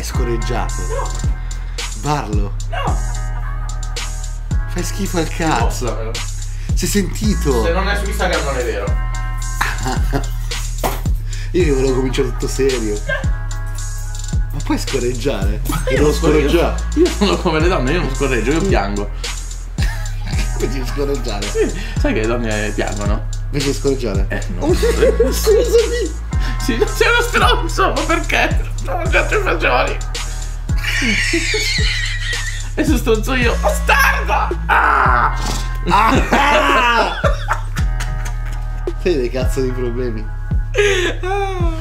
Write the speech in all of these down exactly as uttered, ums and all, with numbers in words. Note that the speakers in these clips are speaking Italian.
scorreggiato. No. Barlo. No. Fai schifo al cazzo. Mostramelo. Si è sentito. Se non è su Instagram non è vero. Io che volevo cominciare tutto serio. Ma puoi scorreggiare? Ma Io non scorreggiare. Io sono come le donne, io non scorreggio, io piango. Invece di scorreggiare. Sì. Sai che le donne piangono? Invece di scorreggiare. Eh, no. Oh, scusami. Sì, non sei uno stronzo, ma perché? Non ho già tre fagioli. Adesso stronzo io. Bastardo! Ah! Ah! Fai dei cazzo di problemi. Ah!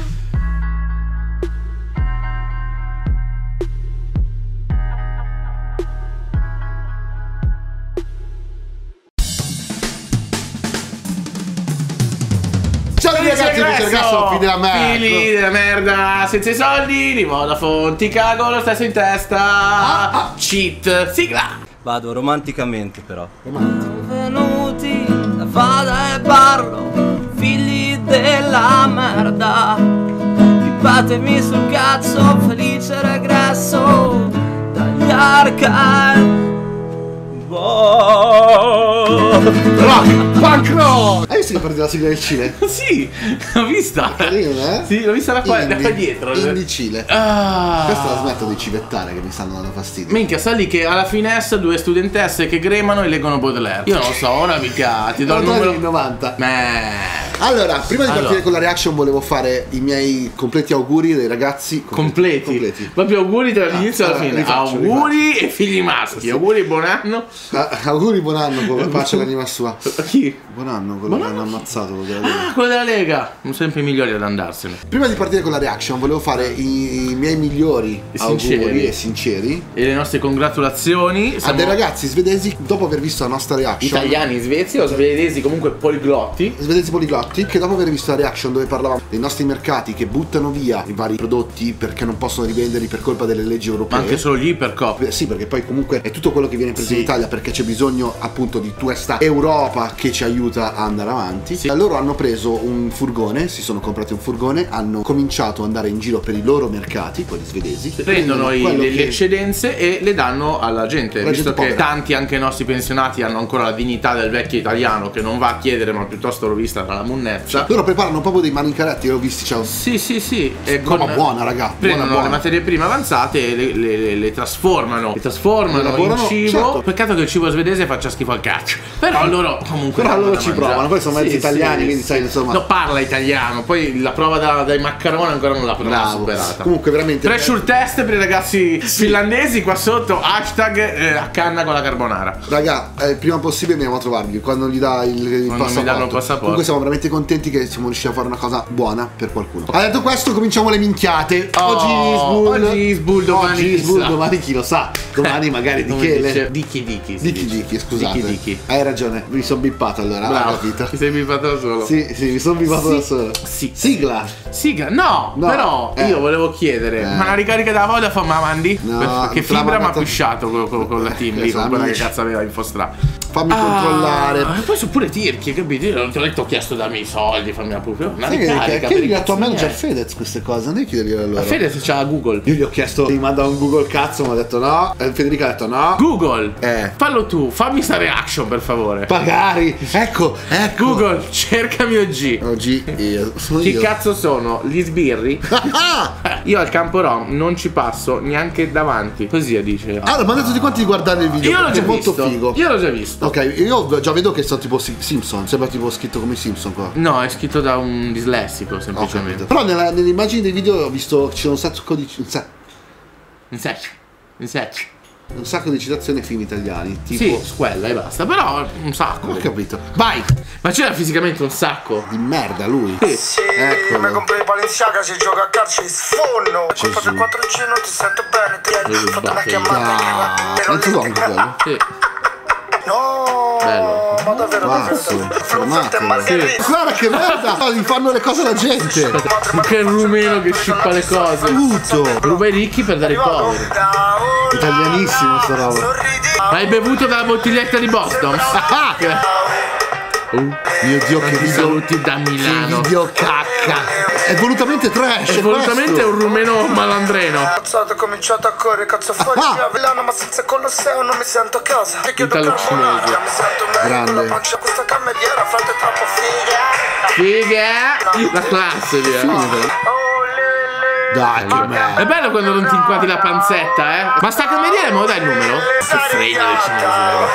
Ciao ragazzi, amici ragazzi, figli della merda. Figli della merda, senza i soldi, di Vodafone, ti cago lo stesso in testa. Ah, ah. Cheat, sigla. Vado romanticamente però. Venuti da Fada e Barlo, figli della merda. Pippatemi sul cazzo, felice regresso dagli arcadi. Rock, punk rock. Hai visto che parte la sigla del Cile? Sì, l'ho vista. Carina, eh? Sì, l'ho vista da qua, da qua Indie, dietro. Indie Cile. Ah. Questa la smetto di civettare che mi stanno dando fastidio. Minchia, sta lì che alla finestra due studentesse che gremano e leggono Baudelaire. Io non lo so, ora mica ti do il numero novanta. Beh. Allora, prima di partire Allora. con la reaction volevo fare i miei completi auguri dei ragazzi. Completi. Completi. Proprio auguri dall'inizio Ah, alla allora, fine. li faccio, li Auguri e figli maschi. Sì. Auguri e buon anno. Ah, auguri, buon anno, con pace all'anima sua. Chi? Buon anno, quello Buon che anno. hanno ammazzato. Quello della Lega. Ah, quello della Lega. Sono sempre i migliori ad andarsene. Prima di partire con la reaction volevo fare i, i miei migliori E auguri sinceri. e sinceri E le nostre congratulazioni. a Siamo dei ragazzi svedesi dopo aver visto la nostra reaction. italiani, svezzi o svedesi, comunque poliglotti. Svedesi poliglotti che dopo aver visto la reaction dove parlavamo dei nostri mercati che buttano via i vari prodotti perché non possono rivenderli per colpa delle leggi europee. Ma anche solo gli ipercop. Eh, Sì, perché poi comunque è tutto quello che viene preso Sì. in Italia perché c'è bisogno appunto di questa Europa che ci aiuta a andare avanti. Sì. Loro hanno preso un furgone, si sono comprati un furgone, hanno cominciato ad andare in giro per i loro mercati, quelli svedesi. Prendono i- quello le, le che- eccedenze e le danno alla gente. Alla Visto gente che povera. tanti anche i nostri pensionati hanno ancora la dignità del vecchio italiano che non va a chiedere ma piuttosto lo vista dalla munnezza. Loro preparano proprio dei manincaretti, io l'ho visti, ciao. Sì, sì, sì. E Roba buona, raga, Prendono buona, buona. le materie prime avanzate e le, le- le- le trasformano. Le trasformano Le elaborano, in cibo. certo. Peccato che il cibo svedese faccia schifo al caccio. Però loro comunque. Però danno loro da ci mangiare. provano, poi sono mezzi italiani, quindi sai, insomma. No, parla italiano. Poi la prova da- dai maccheroni ancora non l'ha non l'ha Bravo. superata. Comunque veramente Treasure test per i ragazzi finlandesi qua sotto. Hashtag eh, a canna con la carbonara. raga, eh, il prima possibile andiamo a trovarli quando gli dà il, il Quando mi danno il passaporto. passaporto. Comunque siamo veramente contenti che siamo riusciti a fare una cosa buona per qualcuno. Ha detto questo, cominciamo le minchiate. Oh, oggi Isbull, oggi Isbull, domani oggi chissà. Isbull, domani chi lo sa. Domani magari di Come che dice- le... Dichi Dichi si Dichi dice. Dichi, scusate. Dichi Dichi. Hai ragione, mi sono bippato allora, Bravo, hai capito? ti sei bippato da solo. Sì, sì, mi sono bippato Sì. da solo. Sì. Sigla. Siga, no, No, però eh. io volevo chiedere, Eh. ma la ricarica della Vodafone me la mandi? No, Perché te la Fibra mi ha mandato- pushato con, con, con la team lì, Esatto, con quella che amici. cazzo aveva Infostra. Fammi controllare. E poi sono pure tirchi, capito? Io non ti ho detto ho chiesto dammi i soldi, fammi la proprio. Una Sai che, ricarica che, per che i gli al tuo cazzi manager miei. Fedez queste cose, non devi chiedergliele a loro. La Fedez c'ha Google. Io gli ho chiesto, mi manda un Google cazzo, mi ha detto no. E Federica ha detto no. Google, Eh. fallo tu, fammi sta reaction per favore. Magari, ecco, ecco. Google, cercami O G. Oggi io sono Chi io. cazzo sono? Gli sbirri? Io al campo rom non ci passo neanche davanti. Così dice. Allora, mi ha detto di quanti di guardare il video. Io l'ho perché già è molto visto. figo. Io l'ho già visto. Ok, io già vedo che sono tipo Si- Simpson. Sembra tipo scritto come Simpson qua. No, è scritto da un dislessico Ho semplicemente. capito. Però nella- nelle immagini dei video ho visto che c'è un sacco di un sa- In secco. In secco. un sacco di citazioni ai film italiani. Tipo. Sì, quella e basta. Però un sacco. Ho capito. Vai! Ma c'era fisicamente un sacco. Di merda lui. Sì. Sì, Eccolo. mi compri i Balenciaga, si gioca a calcio e sfondo. Colpa Gesù. del quattro G non ti sento bene, ti Gesù, ho fatto una batte. chiamata. Ah, ero mezzo lì. long quello. Sì. No, Bello. ma davvero, Pazzo, davvero. fermatevi. Frutte e margherite. Guarda che merda! Gli fanno le cose alla gente. Che il rumeno che scippa le cose. Tutto. Ruba i ricchi per dare ai poveri. Italianissimo sta roba. Sorridi. Hai bevuto dalla bottiglietta di Boston? Ah, Uh, mio Dio, che Tanti video. saluti da Che Milano. video cacca. È volutamente trash. È volutamente questo. un rumeno malandreno. Ho cominciato a correre, cazzo fuori via Milano, ma senza Colosseo non mi sento a casa. Ti chiedo Italo carbonara, cinese. mi sento meglio Grande. con la pancia, questa cameriera, frate è troppo figa. Figa. La classe, via. Oh, le, le. Dai, che bello. È bello quando non ti inquadri la panzetta, eh. Ma sta cameriera me lo dai il numero? Che fregno dei cinesi, raga.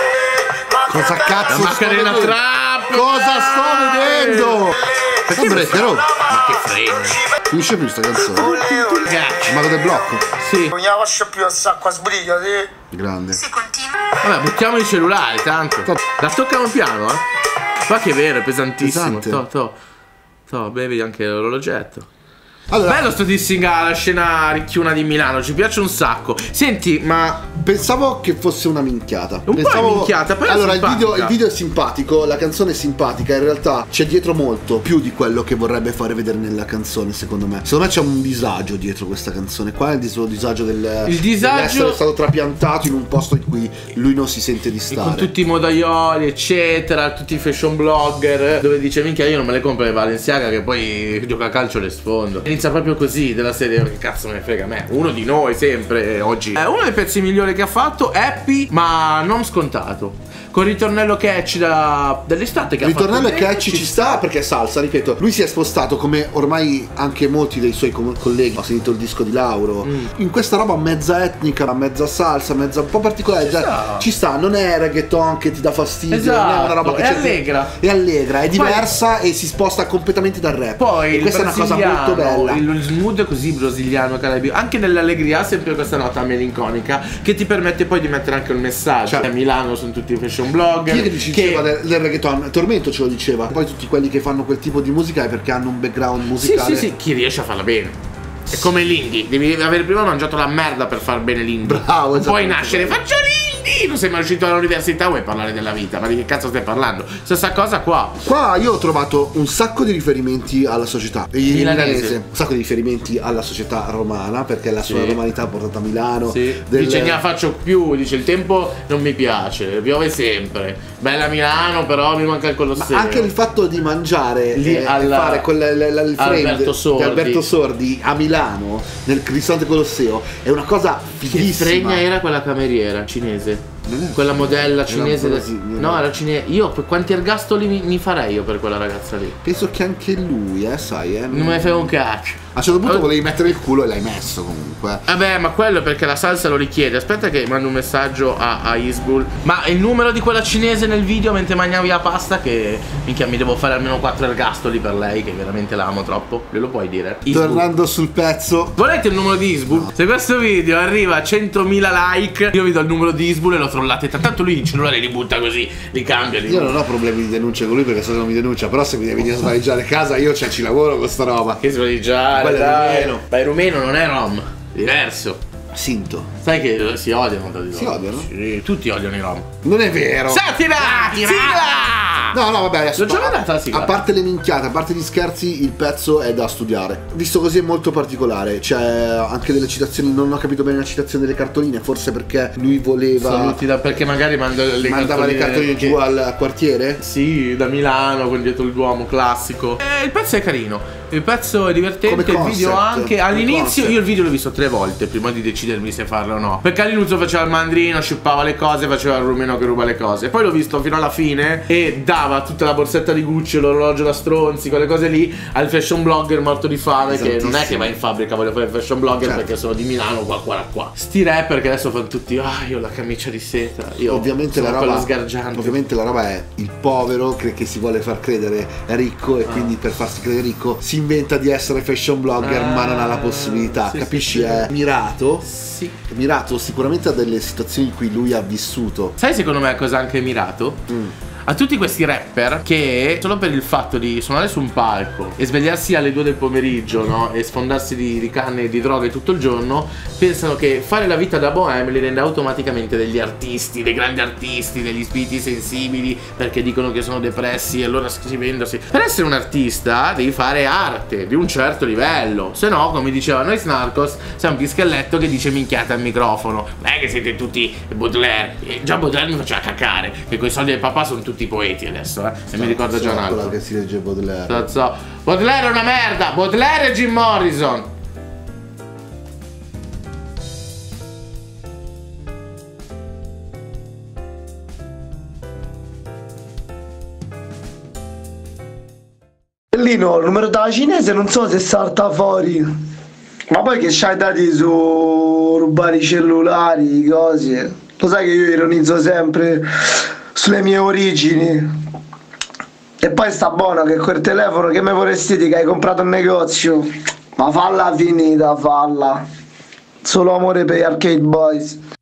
Cosa cazzo La sto Macarena vedendo? Trap. Cosa sto vedendo? Perché oh? Ma che fregno. Finisce più sta canzone. Cazzo. Il mago del blocco. Sì. Non lascia più a sacco a sbriglia, sì. Grande. Vabbè, buttiamo i cellulari, tanto. La toccano piano, eh. Ma che è vero, è pesantissimo. Pesante. To, to. To, bevi anche l'orologetto. Allora, Bello sto dissing alla scena ricchiuna di Milano, ci piace un sacco. Senti, ma pensavo che fosse una minchiata. Un po' è Pensavo... minchiata, però è allora il video, simpatica. il video è simpatico, la canzone è simpatica. In realtà c'è dietro molto più di quello che vorrebbe fare vedere nella canzone, secondo me. Secondo me c'è un disagio dietro questa canzone. Qua è il dis- disagio del Il disagio- dell'essere stato trapiantato in un posto in cui lui non si sente di stare. con tutti i modaioli, eccetera, tutti i fashion blogger, dove dice minchia io non me le compro le Balenciaga che poi gioca a calcio e le sfondo. Inizia proprio così, della serie, che cazzo me ne frega a me. Uno di noi sempre, eh, oggi. È uno dei pezzi migliori che ha fatto, Happy, ma non scontato. Con il ritornello catchy da, dell'estate che Il ha fatto. ritornello bene, catchy ci sta perché è salsa, ripeto. Lui si è spostato come ormai anche molti dei suoi com- colleghi. Ho sentito il disco di Lauro. Mm. In questa roba mezza etnica, mezza salsa, mezza un po' particolare. Ci già- sta. ci sta, non è reggaeton che ti dà fastidio, Esatto, non è una roba che è c'è- allegra. È allegra, è Poi- diversa e si sposta completamente dal rap. Poi e il questa è una cosa molto bella. il, il mood così brasiliano, caribe, anche nell'allegria ha sempre questa nota melinconica che ti permette poi di mettere anche un messaggio. Certo. A Milano sono tutti fashion blogger. Chi è che ci diceva del, del reggaeton? Tormento ce lo diceva. Poi tutti quelli che fanno quel tipo di musica è perché hanno un background Sì, musicale. sì, sì, chi riesce a farla bene. È come l'indie, devi aver prima mangiato la merda per far bene l'indie. Bravo, Non puoi esattamente. nascere, faccio l'indie! Non sei mai uscito all'università, vuoi parlare della vita, ma di che cazzo stai parlando? Stessa cosa qua. Qua io ho trovato un sacco di riferimenti alla società il Milanese. milanese, un sacco di riferimenti alla società romana, perché la sua Sì. romanità ha portato a Milano. Sì. del- Dice ne la faccio più, dice il tempo non mi piace, piove sempre. Bella Milano, però mi manca il Colosseo. Anche il fatto di mangiare Lì eh, e alla- fare quel, l- l- il frame Alberto di Sordi. Alberto Sordi a Milano nel ristorante Colosseo è una cosa Che fighissima. fregna era quella cameriera cinese? Non era Quella cinese, modella era cinese. brasiliana. No, era cinese. Io quanti ergastoli mi, mi farei io per quella ragazza lì? Penso che anche lui, eh, sai, eh. Non me ne frega un caccio. A un certo punto Oh. volevi mettere il culo e l'hai messo comunque. Vabbè, ma quello è perché la salsa lo richiede. Aspetta che mando un messaggio a, a Isbul. Ma il numero di quella cinese nel video mentre mangiavi la pasta, che minchia mi devo fare almeno quattro ergastoli per lei, che veramente la amo troppo. Glielo puoi dire? Isbul. Tornando sul pezzo, Volete il numero di Isbul? Se questo video arriva a centomila like, io vi do il numero di Isbul e lo trollate. Tanto lui il cellulare li butta così, li cambia. Li io non ho problemi di denuncia con lui perché so che non mi denuncia, però se mi devi dire svaligiare casa io cioè ci lavoro con sta roba. Che svaligiare, Quello è dai. rumeno. Ma il rumeno non è rom, diverso. Sinto. Sai che si odiano tra di loro. Si odiano? Sì, tutti odiano i rom. Non è vero. Satira! Sigla! No, no, vabbè, adesso. L'ho già mandata la sigla. A parte le minchiate, a parte gli scherzi, il pezzo è da studiare. Visto così è molto particolare. C'è anche delle citazioni, non ho capito bene la citazione delle cartoline, forse perché lui voleva. Saluti da perché magari manda le mandava le cartoline che- giù al quartiere? Sì, da Milano con dietro il Duomo classico. Eh, il pezzo è carino. Il pezzo è divertente, Come il video concept, anche. come All'inizio concept. io il video l'ho visto tre volte prima di decidermi se farlo o no. Perché all'inizio faceva il mandrino, scippava le cose, faceva il rumeno che ruba le cose. Poi l'ho visto fino alla fine e dava tutta la borsetta di Gucci, l'orologio da stronzi, quelle cose lì al fashion blogger morto di fame, che non è che Esatissimo. va in fabbrica, voglio fare il fashion blogger Certo. perché sono di Milano, qua qua qua. Sti rapper che adesso fanno tutti, ah io ho la camicia di seta, io Ovviamente la, sono roba, quello sgargiante. ovviamente la roba è il povero che, che si vuole far credere ricco e Ah. quindi per farsi credere ricco si inventa di essere fashion blogger Ah, ma non ha la possibilità, sì, capisci? sì, sì. È mirato. Sì. Mirato sicuramente a delle situazioni in cui lui ha vissuto. Sai secondo me cosa ha anche mirato? Mm. A tutti questi rapper che solo per il fatto di suonare su un palco e svegliarsi alle due del pomeriggio, no? E sfondarsi di, di canne e di droghe tutto il giorno, pensano che fare la vita da bohème li rende automaticamente degli artisti, dei grandi artisti, degli spiriti sensibili, perché dicono che sono depressi e allora scrivendosi. Per essere un artista devi fare arte di un certo livello, se no, come diceva Nois Narcos, sei un pischelletto che dice minchiate al microfono. Non è che siete tutti Baudelaire. E già Baudelaire mi faceva cacare, che coi soldi del papà sono tutti tutti i poeti adesso, eh. E mi ricordo già un Quella altro. che si legge Baudelaire. So, so. Baudelaire è una merda. Baudelaire e Jim Morrison. Bellino, il numero della cinese non so se salta fuori. Ma poi che c'hai dati su rubare i cellulari, cose. Lo sai che io ironizzo sempre sulle mie origini. E poi sta buono che quel telefono che mi vorresti dire che hai comprato al negozio. Ma falla finita, falla. Solo amore per gli Arcade Boys.